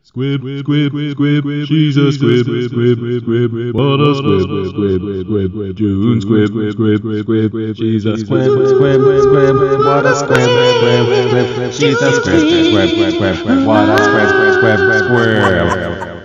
Squibb, squibb, squibb, she's a squibb, squibb, squibb, what a squibb, squibb, squibb, June squibb, squibb, squibb, she's a squibb, squibb, squibb, what a squibb, squibb, squibb, she's a squibb, squibb, squibb, what a squibb, squibb, squibb.